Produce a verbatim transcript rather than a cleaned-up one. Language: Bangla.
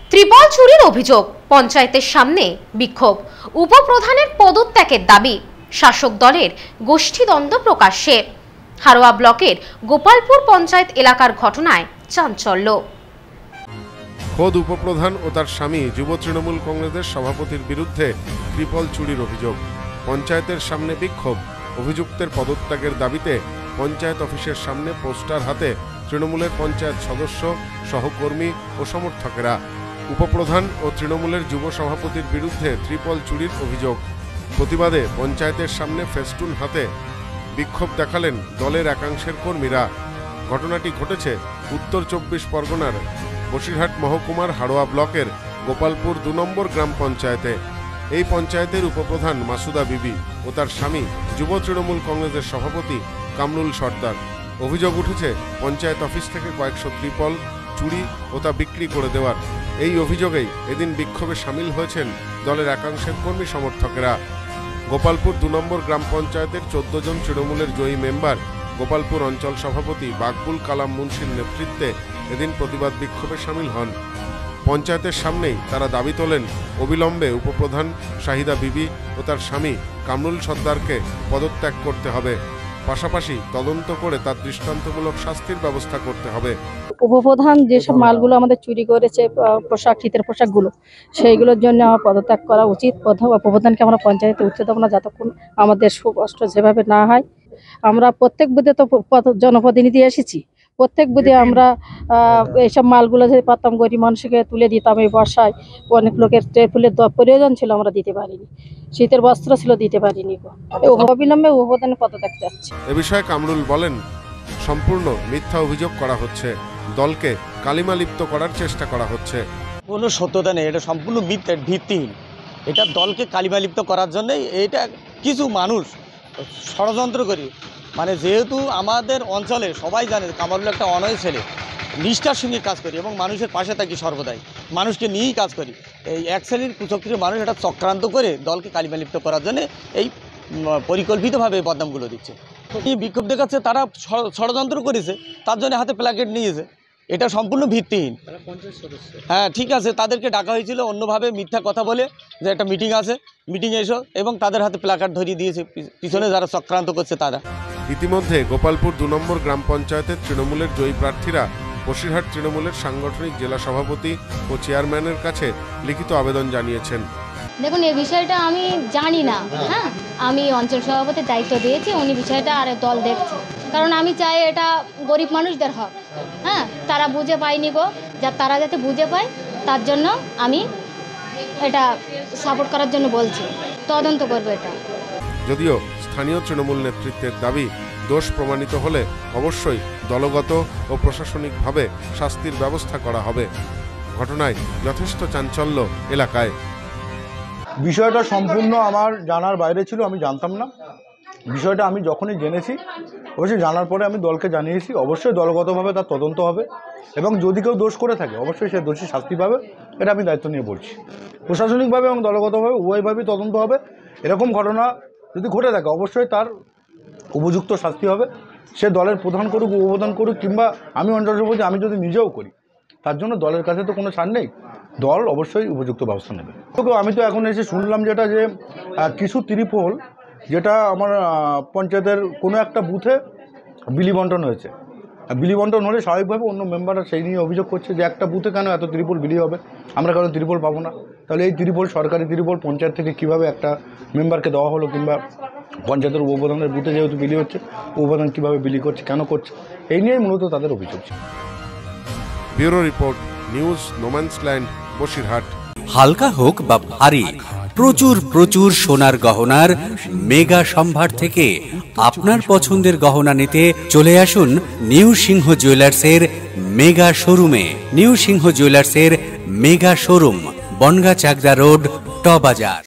ত্রিপল চুরির অভিযোগ, পঞ্চায়েতের সামনে বিক্ষোভ, উপপ্রধানের পদত্যাগের দাবি, শাসক দলের গোষ্ঠীদ্বন্দ্ব প্রকাশ্যে। হারোয়া ব্লকের গোপালপুর পঞ্চায়েত এলাকার ঘটনায় চাঞ্চল্য। খোদ উপপ্রধান ও তার স্বামী যুব তৃণমূল কংগ্রেসের সভাপতির বিরুদ্ধে ত্রিপল চুরির অভিযোগ, পঞ্চায়েতের সামনে বিক্ষোভ, অভিযুক্তের পদত্যাগের দাবিতে পঞ্চায়েত অফিসের সামনে পোস্টার হাতে তৃণমূলের পঞ্চায়েত সদস্য, সহকর্মী ও সমর্থকেরা। উপপ্রধান ও তৃণমূলের যুব সভাপতির বিরুদ্ধে ত্রিপল চুরির অভিযোগ। প্রতিবাদে পঞ্চায়েতের সামনে ফেস্টুন হাতে বিক্ষোভ দেখালেন দলের একাংশের কর্মীরা। ঘটনাটি ঘটেছে উত্তর চব্বিশ পরগনার বসিরহাট মহকুমার হাড়োয়া ব্লকের গোপালপুর দু নম্বর গ্রাম পঞ্চায়েতে। এই পঞ্চায়েতের উপপ্রধান মাসুদা বিবি ও তার স্বামী যুব তৃণমূল কংগ্রেসের সভাপতি কামরুল সর্দার। অভিযোগ উঠেছে পঞ্চায়েত অফিস থেকে কয়েকশো ত্রিপল চুরি ও তা বিক্রি করে দেওয়ার। এই অভিযোগেই এদিন বিক্ষোভে সামিল হয়েছেন দলের একাংশের কর্মী সমর্থকেরা। গোপালপুর দু নম্বর গ্রাম পঞ্চায়েতের চোদ্দ জন তৃণমূলের জয়ী মেম্বার, গোপালপুর অঞ্চল সভাপতি বাকবুল কালাম মুন্সির নেতৃত্বে এদিন প্রতিবাদ বিক্ষোভে সামিল হন। পঞ্চায়েতের সামনেই তারা দাবি তোলেন অবিলম্বে উপপ্রধান শাহিদা বিবি ও তার স্বামী কামরুল সর্দারকে পদত্যাগ করতে হবে, পাশাপাশি তদন্ত করে তার দৃষ্টান্তমূলক শাস্তির ব্যবস্থা করতে হবে। উপপ্রধান যেসব মালগুলো আমাদের চুরি করেছে, পোশাক, শীতের পোশাকগুলো, সেইগুলোর জন্য আমার পদত্যাগ করা উচিত। উপপ্রধানকে আমরা পঞ্চায়েতে উঠতে দেবো না যতক্ষণ আমাদের সুকষ্ট যেভাবে না হয়। আমরা প্রত্যেক বুথে তো জনপ্রতিনিধি এসেছি, প্রত্যেক বুথে আমরা এইসব মালগুলো যে পারতাম গরিব মানুষকে তুলে দিতাম। এই বর্ষায় অনেক লোকের ফুলের প্রয়োজন ছিল, আমরা দিতে পারিনি। শীতের বস্ত্র ছিল, দিতে পারিনি। অবিলম্বে উপপ্রধানের পদত্যাগ যাচ্ছে। এ বিষয়ে কামরুল বলেন, সম্পূর্ণ মিথ্যা অভিযোগ করা হচ্ছে, দলকে কালিমালিপ্ত করার চেষ্টা করা হচ্ছে। কোনো সত্যতা নেই, এটা সম্পূর্ণ মিথ্যা, ভিত্তিহীন। এটা দলকে কালিমালিপ্ত করার জন্যই এটা কিছু মানুষ ষড়যন্ত্র করি। মানে যেহেতু আমাদের অঞ্চলে সবাই জানে কামরুল একটা অনয় ছেলে, নিষ্ঠার সঙ্গে কাজ করি এবং মানুষের পাশে থাকি সর্বদাই, মানুষকে নিয়েই কাজ করি। এই এক শ্রেণীর কুচক্রীয় মানুষ এটা চক্রান্ত করে দলকে কালিমালিপ্ত করার জন্য এই পরিকল্পিতভাবে বদনামগুলো দিচ্ছে। এই বিক্ষোভ দেখাচ্ছে তারা ষড়যন্ত্র করেছে, তার জন্য হাতে প্ল্যাকেট নিয়েছে। এটা সম্পূর্ণ ভিত্তিহীন। হ্যাঁ ঠিক আছে, তাদেরকে ডাকা হয়েছিল অন্যভাবে মিথ্যা কথা বলে যে একটা মিটিং আছে, মিটিংয়ে এসো, এবং তাদের হাতে প্ল্যাকার্ড ধরিয়ে দিয়েছে পিছনে যারা চক্রান্ত করছে তারা। ইতিমধ্যে গোপালপুর দু নম্বর গ্রাম পঞ্চায়েতের তৃণমূলের জয়ী প্রার্থীরা বসিরহাট তৃণমূলের সাংগঠনিক জেলা সভাপতি ও চেয়ারম্যানের কাছে লিখিত আবেদন জানিয়েছেন। দেখুন, এই বিষয়টা আমি জানি না। হ্যাঁ, আমি অঞ্চল সভাপতির দায়িত্ব দিয়েছি, উনি বিষয়টা আর দল দেখছে। কারণ আমি চাই এটা গরিব মানুষদের হক। হ্যাঁ, তারা বুঝে পায়নি গো, যা তারা যাতে বুঝে পায় তার জন্য আমি এটা সাপোর্ট করার জন্য বলছি, তদন্ত করবো এটা। যদিও স্থানীয় তৃণমূল নেতৃত্বের দাবি, দোষ প্রমাণিত হলে অবশ্যই দলগত ও প্রশাসনিকভাবে শাস্তির ব্যবস্থা করা হবে। ঘটনায় যথেষ্ট চাঞ্চল্য এলাকায়। বিষয়টা সম্পূর্ণ আমার জানার বাইরে ছিল, আমি জানতাম না। বিষয়টা আমি যখনই জেনেছি, অবশ্যই জানার পরে আমি দলকে জানিয়েছি। অবশ্যই দলগতভাবে তার তদন্ত হবে এবং যদি কেউ দোষ করে থাকে অবশ্যই সে দোষী শাস্তি পাবে, এটা আমি দায়িত্ব নিয়ে বলছি। প্রশাসনিকভাবে এবং দলগতভাবে উভয়ভাবেই তদন্ত হবে। এরকম ঘটনা যদি ঘটে থাকে অবশ্যই তার উপযুক্ত শাস্তি হবে। সে দলের প্রধান করুক, উপপ্রধান করুক, কিংবা আমি অঞ্চল সভাপতি আমি যদি নিজেও করি, তার জন্য দলের কাছে তো কোনো ছাড় নেই। দল অবশ্যই উপযুক্ত ব্যবস্থা নেবে। তো আমি তো এখন এসে শুনলাম যেটা যে কিছু ত্রিপল, যেটা আমার পঞ্চায়েতের কোনো একটা বুথে বিলি বন্টন হয়েছে। বিলি বন্টন হলে স্বাভাবিকভাবে অন্য মেম্বাররা সেই নিয়ে অভিযোগ করছে যে একটা বুথে কেন এত ত্রিপল বিলি হবে, আমরা কেন ত্রিপল পাবো না। তাহলে এই ত্রিপল সরকারি ত্রিপল পঞ্চায়েত থেকে কীভাবে একটা মেম্বারকে দেওয়া হলো, কিংবা পঞ্চায়েতের উপপ্রধানের বুথে যেহেতু বিলি হচ্ছে, উপপ্রধান কীভাবে বিলি করছে, কেন করছে, এই নিয়েই মূলত তাদের অভিযোগ। Bureau report, news, no man's land, Basirhat. হালকা হোক বা ভারী, প্রচুর প্রচুর সোনার গহনার মেগা সম্ভার থেকে আপনার পছন্দের গহনা নিতে চলে আসুন নিউ সিংহ জুয়েলার্সের মেগা শোরুমে। নিউ সিংহ জুয়েলার্সের mega showroom, Bongaon Chakdah road, ট বাজার।